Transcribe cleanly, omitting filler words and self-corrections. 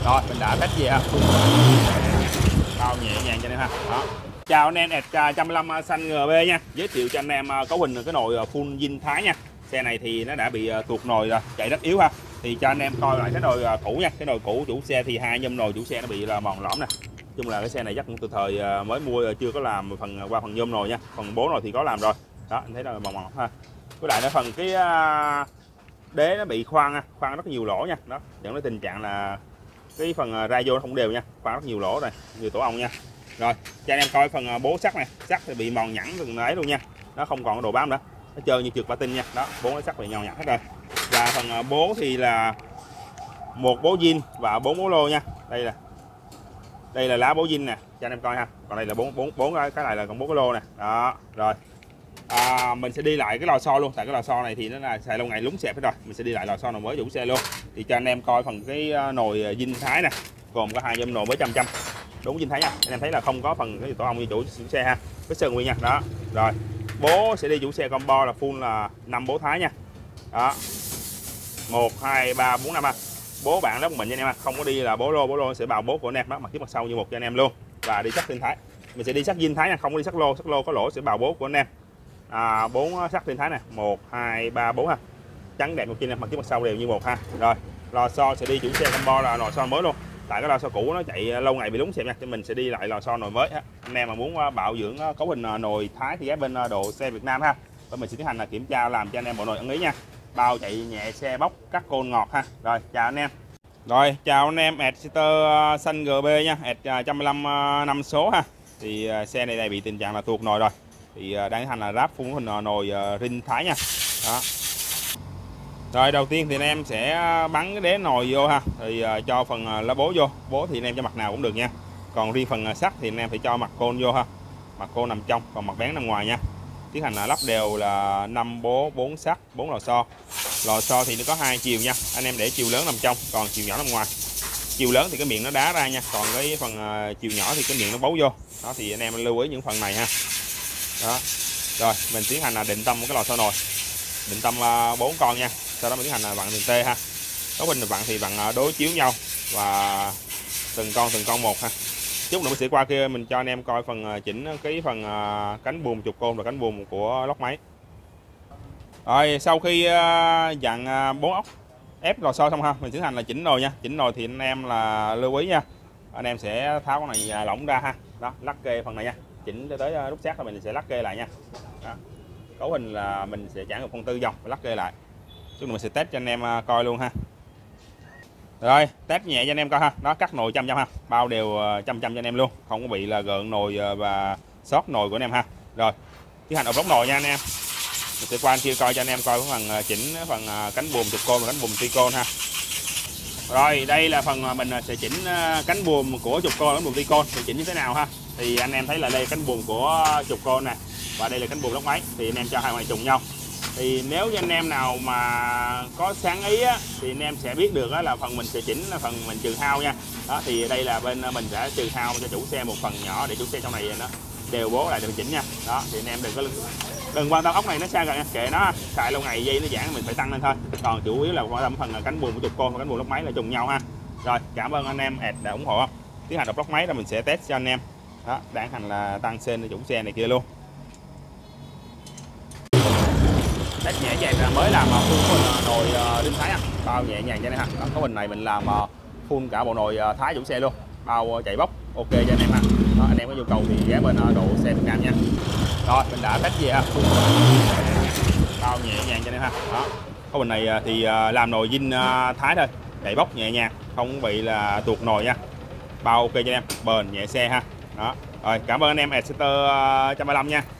Rồi mình đã test về ha, bao nhẹ nhàng cho anh em ha. Đó. Chào anh em S115 xanh GB nha. Giới thiệu cho anh em cấu hình cái nồi full zin Thái nha. Xe này thì nó đã bị tuột nồi rồi, chạy rất yếu ha. Thì cho anh em coi lại cái nồi cũ nha. Cái nồi cũ chủ xe thì hai nhôm nồi chủ xe nó bị là mòn lõm nè. Chung là cái xe này chắc cũng từ thời mới mua, chưa có làm qua phần nhôm nồi nha. Phần bố nồi thì có làm rồi. Đó, anh thấy là mòn mòn ha. Với lại nó phần cái đế nó bị khoan rất nhiều lỗ nha. Đó, dẫn đến tình trạng là cái phần ra vô không đều nha, khoan rất nhiều lỗ này, nhiều tổ ong nha. Rồi cho anh em coi phần bố sắt này, sắt thì bị mòn nhẵn từng ấy luôn nha, nó không còn đồ bám nữa, nó trơn như trượt patin nha. Đó, bốn cái sắt bị nhòn nhẵn hết rồi. Và phần bố thì là một bố zin và 4 bố lô nha. Đây là lá bố zin nè, cho anh em coi ha. Còn đây là bốn cái này là còn 4 cái lô nè. Đó, rồi. Mình sẽ đi lại cái lò xo luôn, tại cái lò xo này thì nó là xài lâu ngày lúng xẹp hết rồi. Mình sẽ đi lại lò xo nồi mới chủ xe luôn, thì cho anh em coi phần cái nồi zin Thái nè, gồm có 2 nhôm nồi mới chăm đúng zin Thái nha. Anh em thấy là không có phần cái tổ ong như chủ xe ha, cái sơn nguyên nha. Đó, rồi bố sẽ đi chủ xe combo là full là 5 bố Thái nha. Đó, 1 2 3 4 5 ha. Bố bạn đó của mình nha anh em, không có đi là bố lô sẽ bào bố của anh em đó, mặt trước mặt sau như một cho anh em luôn. Và đi sắt zin Thái, mình sẽ đi sắt zin Thái nha, không có đi sắt lô có lỗ sẽ bào bố của anh em. 4 sắt zin Thái nè, 1 2 3 4 ha, trắng đẹp một trên mặt trước mặt sau đều như một ha. Rồi lò xo sẽ đi chủ xe combo là lò xo mới luôn, tại cái lò xo cũ nó chạy lâu ngày bị lúng xẹp nha, thì mình sẽ đi lại lò xo nồi mới ha. Anh em mà muốn bảo dưỡng cấu hình nồi Thái thì ghé bên Độ Xe Việt Nam ha, và mình sẽ tiến hành là kiểm tra làm cho anh em bộ nồi ưng ý nha. Bao chạy nhẹ, xe bóc, cắt côn ngọt ha. Rồi chào anh em. Rồi chào anh em, S115 xanh GB nha, S115 5 số ha. Thì xe này bị tình trạng là tuột nồi rồi, thì đang tiến hành là ráp phun hình nồi zin Thái nha. Đó. Rồi đầu tiên thì anh em sẽ bắn cái đế nồi vô ha, thì cho phần lá bố vô. Bố thì anh em cho mặt nào cũng được nha. Còn riêng phần sắt thì anh em phải cho mặt côn vô ha. Mặt côn nằm trong, còn mặt bén nằm ngoài nha. Tiến hành là lắp đều là 5 bố, 4 sắt, 4 lò xo. Lò xo thì nó có 2 chiều nha. Anh em để chiều lớn nằm trong, còn chiều nhỏ nằm ngoài. Chiều lớn thì cái miệng nó đá ra nha, còn cái phần chiều nhỏ thì cái miệng nó bấu vô. Đó thì anh em lưu ý những phần này ha. Đó. Rồi mình tiến hành là định tâm cái lò xo nồi. Định tâm 4 con nha. Sau đó mình tiến hành là vặn từng T ha. Cấu hình vặn thì vặn đối chiếu nhau và từng con một ha. Chút nữa mình sẽ qua kia mình cho anh em coi phần chỉnh cái phần cánh buồm trục côn và cánh buồm của lốc máy. Rồi sau khi dặn 4 ốc ép lò xo xong ha, mình tiến hành là chỉnh nồi nha. Chỉnh nồi thì anh em là lưu ý nha, anh em sẽ tháo cái này lỏng ra ha. Đó, lắc kê phần này nha, chỉnh tới nút sát là mình sẽ lắc kê lại nha. Đó. Cấu hình là mình sẽ chạm 1/4 vòng và lắc kê lại. Chút nữa mình sẽ test cho anh em coi luôn ha. Rồi test nhẹ cho anh em coi ha. Đó, cắt nồi chăm ha, bao đều chăm cho anh em luôn, không có bị là gợn nồi và sót nồi của anh em ha. Rồi tiến hành ốp lóc nồi nha anh em. Mình sẽ qua anh kia coi cho anh em coi phần chỉnh phần cánh buồm trục côn và cánh buồm ti côn ha. Rồi đây là phần mình sẽ chỉnh cánh buồm của trục côn và cánh buồm ti côn thì chỉnh như thế nào ha. Thì anh em thấy là đây là cánh buồm của trục côn nè, và đây là cánh buồm lốc máy, thì anh em cho hai ngoài trùng nhau. Thì nếu như anh em nào mà có sáng ý á, thì anh em sẽ biết được là phần mình sẽ chỉnh là phần mình trừ hao nha. Đó thì đây là bên mình sẽ trừ hao cho chủ xe một phần nhỏ để chủ xe trong này nó đều bố lại để mình chỉnh nha. Đó thì anh em đừng quan tâm ốc này nó xa gần nha, kệ nó, xài lâu ngày dây nó giãn mình phải tăng lên thôi. Còn chủ yếu là quan tâm phần cánh buồm của trục côn và cánh buồm lốc máy là trùng nhau ha. Rồi cảm ơn anh em đã ủng hộ. Tiến hành đọc lốc máy rồi mình sẽ test cho anh em. Đó, đang hành là tăng sên cho chủ xe này kia luôn. Test nhẹ nhàng là mới làm full nồi zin Thái ha, bao nhẹ nhàng cho anh em ha. Cấu hình này mình làm full cả bộ nồi Thái chủ xe luôn, bao chạy bóc ok cho anh em ha. Đó, anh em có nhu cầu thì ghé bên Độ Xe Việt Nam nha. Rồi mình đã test về ha, bao nhẹ nhàng cho anh em ha. Đó, cấu hình này thì làm nồi zin Thái thôi, chạy bóc nhẹ nhàng, không bị là tuột nồi nha, bao ok cho anh em, bền nhẹ xe ha. Đó, rồi cảm ơn anh em S115 nha.